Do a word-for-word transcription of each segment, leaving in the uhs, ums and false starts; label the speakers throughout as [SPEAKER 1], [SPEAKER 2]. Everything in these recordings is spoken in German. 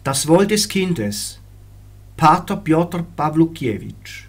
[SPEAKER 1] Das Wohl des Kindes. Pater Piotr Pawlukiewicz.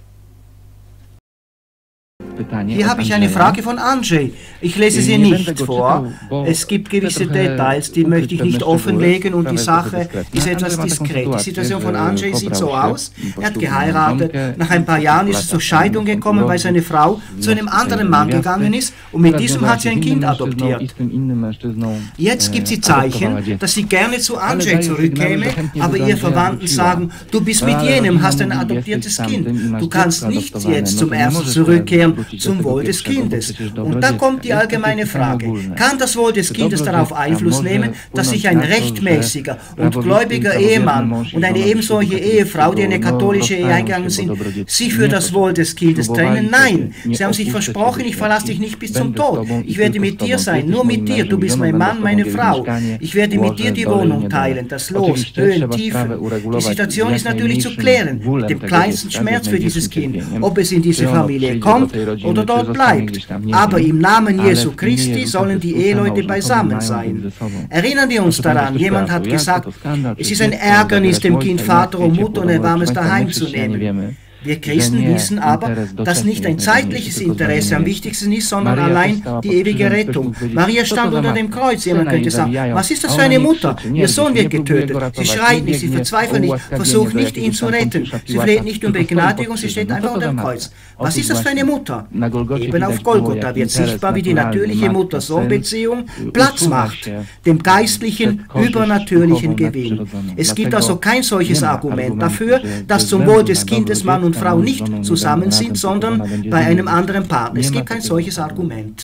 [SPEAKER 1] Hier habe ich eine Frage von Andrzej. Ich lese sie nicht vor. Es gibt gewisse Details, die möchte ich nicht offenlegen und die Sache ist etwas diskret. Die Situation von Andrzej sieht so aus. Er hat geheiratet. Nach ein paar Jahren ist es zur Scheidung gekommen, weil seine Frau zu einem anderen Mann gegangen ist und mit diesem hat sie ein Kind adoptiert. Jetzt gibt sie Zeichen, dass sie gerne zu Andrzej zurückkäme, aber ihre Verwandten sagen, du bist mit jenem, hast ein adoptiertes Kind. Du kannst nicht jetzt zum ersten zurückkehren, zum Wohl des Kindes. Und da kommt die allgemeine Frage, kann das Wohl des Kindes darauf Einfluss nehmen, dass sich ein rechtmäßiger und gläubiger Ehemann und eine ebensolche Ehefrau, die eine katholische Ehe eingegangen sind, sich für das Wohl des Kindes trennen? Nein, sie haben sich versprochen, ich verlasse dich nicht bis zum Tod. Ich werde mit dir sein, nur mit dir, du bist mein Mann, meine Frau. Ich werde mit dir die Wohnung teilen, das Los, Höhen, Tiefen. Die Situation ist natürlich zu klären, mit dem kleinsten Schmerz für dieses Kind, ob es in diese Familie kommt oder dort bleibt. Aber im Namen Jesu Christi sollen die Eheleute beisammen sein. Erinnern wir uns daran, jemand hat gesagt, es ist ein Ärgernis, dem Kind Vater und Mutter und ein warmes Daheim zu nehmen. Wir Christen wissen aber, dass nicht ein zeitliches Interesse am wichtigsten ist, sondern allein die ewige Rettung. Maria stand unter dem Kreuz. Jemand könnte sagen, was ist das für eine Mutter? Ihr Sohn wird getötet. Sie schreit nicht, sie verzweifelt nicht, versucht nicht, ihn zu retten. Sie fleht nicht um Begnadigung, sie steht einfach unter dem Kreuz. Was ist das für eine Mutter? Eben auf Golgotha wird sichtbar, wie die natürliche Mutter-Sohn-Beziehung Platz macht, dem geistlichen, übernatürlichen Gewinn. Es gibt also kein solches Argument dafür, dass zum Wohl des Kindes Mann und Frau nicht zusammen sind, sondern bei einem anderen Partner. Es gibt kein solches Argument.